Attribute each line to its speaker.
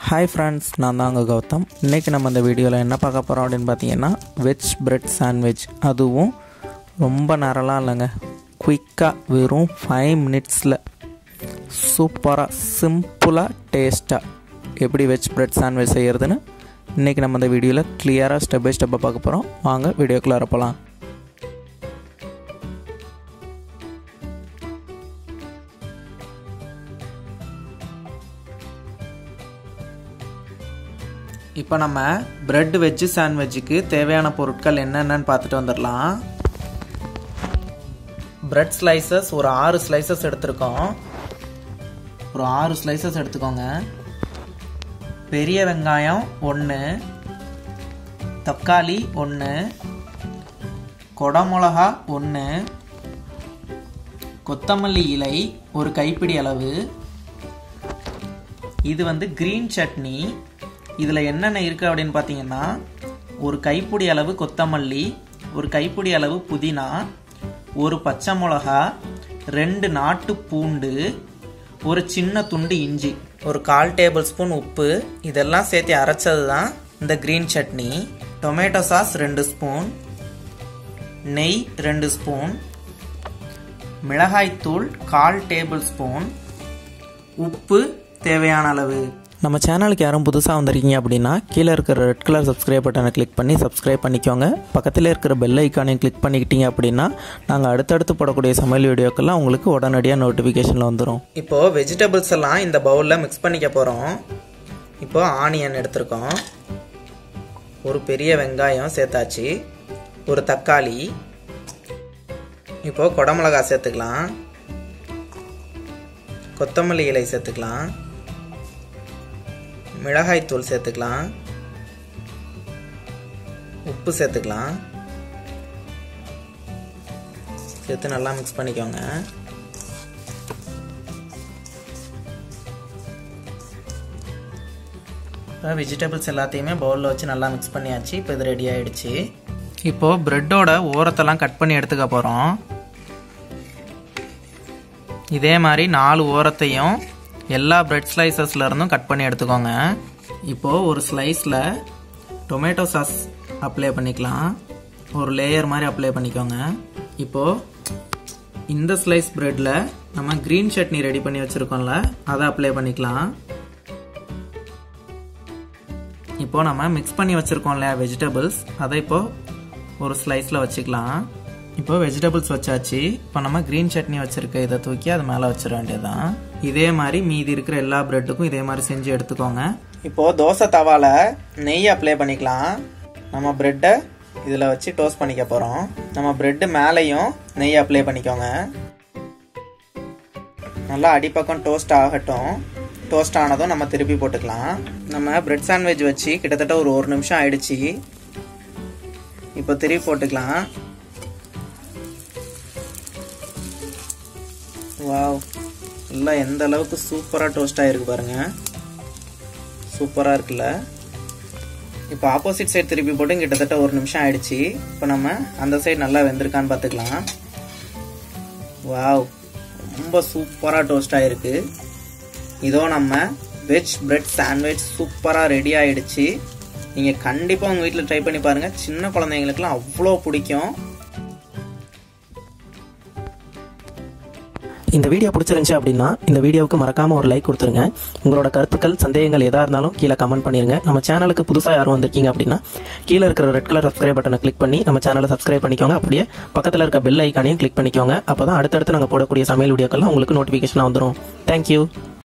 Speaker 1: Hi friends நான் தாங்க கௌதம் இன்னைக்கு நம்ம இந்த வீடியோல என்ன பார்க்க போறோம் அப்படினு பாத்தீங்கன்னா வெஜ் பிரெட் சாண்ட்விச் அதுவும் ரொம்ப நேரலாம் இல்லங்க குயிக்கா வெறும் 5 மினிட்ஸ்ல சூப்பரா சிம்பிளா டேஸ்டா எப்படி வெஜ் பிரெட் சாண்ட்விச் செய்யறதுன்னு இன்னைக்கு நம்ம இந்த வீடியோல கிளியரா ஸ்டெப் பை ஸ்டெப்பா பார்க்க போறோம் வாங்க வீடியோக்குள்ள போலாம் இப்போ நம்ம பிரெட் வெஜ் சாண்ட்விச்சுக்கு தேவையான பொருட்கள் என்னென்னன்னு பார்த்துட்டு வந்துடலாம். பிரெட் ஸ்லைசஸ் ஒரு 6 ஸ்லைசஸ் எடுத்துருக்கோம். ஒரு 6 ஸ்லைசஸ் எடுத்துக்கோங்க. பெரிய வெங்காயம் 1, தக்காளி 1, கொடமிளகா 1, கொத்தமல்லி இலை ஒரு கைப்பிடி அளவு. இது கிரீன் சட்னி. இதில் என்னென்ன இருக்குது அப்படின்னு பார்த்தீங்கன்னா ஒரு கைப்பிடி அளவு கொத்தமல்லி, ஒரு கைப்பிடி அளவு புதினா, ஒரு பச்சை மிளகா, 2 நாட்டு பூண்டு, ஒரு சின்ன துண்டு இஞ்சி, ஒரு 1/4 டேபிள் ஸ்பூன் உப்பு, இதெல்லாம் சேர்த்து அரைச்சது தான் இந்த green chutney. Tomato sauce 2 spoon, நெய் 2 ஸ்பூன், மிளகாய்த்தூள் 1/4 டேபிள் ஸ்பூன், உப்பு தேவையான அளவு. நம்ம சேனலுக்கு யாரும் புதுசாக வந்திருக்கீங்க அப்படின்னா கீழே இருக்கிற ரெட் கலர் சப்ஸ்கிரைப் பட்டனை கிளிக் பண்ணி சப்ஸ்கிரைப் பண்ணிக்கோங்க. பக்கத்தில் இருக்கிற பெல் ஐக்கானையும் கிளிக் பண்ணிக்கிட்டீங்க அப்படின்னா நாங்கள் அடுத்தடுத்து போடக்கூடிய சமையல் வீடியோக்கெல்லாம் உங்களுக்கு உடனடியாக நோட்டிஃபிகேஷனில் வந்துடும். இப்போது வெஜிடபிள்ஸ் எல்லாம் இந்த பவுலில் மிக்ஸ் பண்ணிக்க போகிறோம். இப்போது ஆனியன் எடுத்துருக்கோம், ஒரு பெரிய வெங்காயம் சேர்த்தாச்சு, ஒரு தக்காளி, இப்போது கொடமிளகா சேர்த்துக்கலாம், கொத்தமல்லி இலை சேர்த்துக்கலாம், மிளகாய்த்தூள் சேர்த்துக்கலாம், உப்பு சேர்த்துக்கலாம், சேர்த்து நல்லா மிக்ஸ் பண்ணிக்கோங்க. இப்போ வெஜிடபிள்ஸ் எல்லாத்தையுமே பவுலில் வச்சு நல்லா மிக்ஸ் பண்ணியாச்சு. இப்போ இது ரெடி ஆகிடுச்சு. இப்போது ப்ரெட்டோட ஓரத்தெல்லாம் கட் பண்ணி எடுத்துக்க போகிறோம். இதே மாதிரி 4 ஓரத்தையும் எல்லா பிரெட் ஸ்லைசஸ்ல இருந்தும் கட் பண்ணி எடுத்துக்கோங்க. இப்போ ஒரு ஸ்லைஸ்ல டொமேட்டோ சாஸ் அப்ளை பண்ணிக்கலாம். ஒரு லேயர் மாதிரி அப்ளை பண்ணிக்கோங்க. இப்போ இந்த ஸ்லைஸ் பிரெட்ல நம்ம கிரீன் சட்னி ரெடி பண்ணி வச்சிருக்கோம்ல அதை அப்ளை பண்ணிக்கலாம். இப்போ நம்ம மிக்ஸ் பண்ணி வச்சிருக்கோம்ல வெஜிடபிள்ஸ் அதை இப்போ ஒரு ஸ்லைஸ்ல வச்சுக்கலாம். இப்போ வெஜிடபிள்ஸ் வச்சாச்சு. இப்போ நம்ம கிரீன் சட்னி வச்சிருக்க இதை தூக்கி அது மேலே வச்சிட வேண்டியதுதான். இதே மாதிரி மீதி இருக்கிற எல்லா பிரெட்டுக்கும் இதே மாதிரி செஞ்சு எடுத்துக்கோங்க. இப்போ தோசை தவால நெய் அப்ளை பண்ணிக்கலாம். நம்ம பிரெட்டை இதில் வச்சு டோஸ்ட் பண்ணிக்க போகிறோம். நம்ம பிரெட்டு மேலேயும் நெய் அப்ளை பண்ணிக்கோங்க. நல்லா அடிப்பக்கம் டோஸ்ட் ஆகட்டும். டோஸ்ட் ஆனதும் நம்ம திருப்பி போட்டுக்கலாம். நம்ம பிரெட் சாண்ட்விச் வச்சு கிட்டத்தட்ட ஒரு 1 நிமிஷம் ஆயிடுச்சு. இப்போ திருப்பி போட்டுக்கலாம். வாவ், எல்லாம் எந்த அளவுக்கு சூப்பராக டோஸ்ட் ஆகிருக்கு பாருங்க. சூப்பராக இருக்குல்ல. இப்போ ஆப்போசிட் சைடு திருப்பி போட்டு கிட்டத்தட்ட 1 நிமிஷம் ஆயிடுச்சு. இப்போ நம்ம அந்த சைடு நல்லா வெந்திருக்கான்னு பார்த்துக்கலாம். வாவ், ரொம்ப சூப்பராக டோஸ்ட் ஆகிருக்கு. இதோ நம்ம வெஜ் பிரெட் சாண்ட்விச் சூப்பராக ரெடி ஆகிடுச்சு. நீங்கள் கண்டிப்பாக உங்கள் வீட்டில் ட்ரை பண்ணி பாருங்கள். சின்ன குழந்தைங்களுக்குலாம் அவ்வளோ பிடிக்கும்.
Speaker 2: இந்த வீடியோ பிடிச்சிருந்துச்சு அப்படின்னா இந்த வீடியோவுக்கு மறக்காம ஒரு லைக் கொடுத்துருங்க. உங்களோட கருத்துக்கள் சந்தேகங்கள் எதா இருந்தாலும் கீழே கமெண்ட் பண்ணிருங்க. நம்ம சேனலுக்கு புதுசாக யாரும் வந்திருக்கீங்க அப்படின்னா கீழே இருக்கிற ரெட் கலர் சப்ஸ்கிரைப் பட்டனை கிளிக் பண்ணி நம்ம சேனலை சப்ஸ்கிரைப் பண்ணிக்கோங்க. அப்படியே பக்கத்தில் இருக்க பெல் ஐக்கானையும் கிளிக் பண்ணிக்கோங்க. அப்போ தான் அடுத்தடுத்து நாங்கள் போடக்கூடிய சமையல் வீடியோக்கெல்லாம் உங்களுக்கு நோட்டிஃபிகேஷனாக வந்துடும். தேங்க்யூ.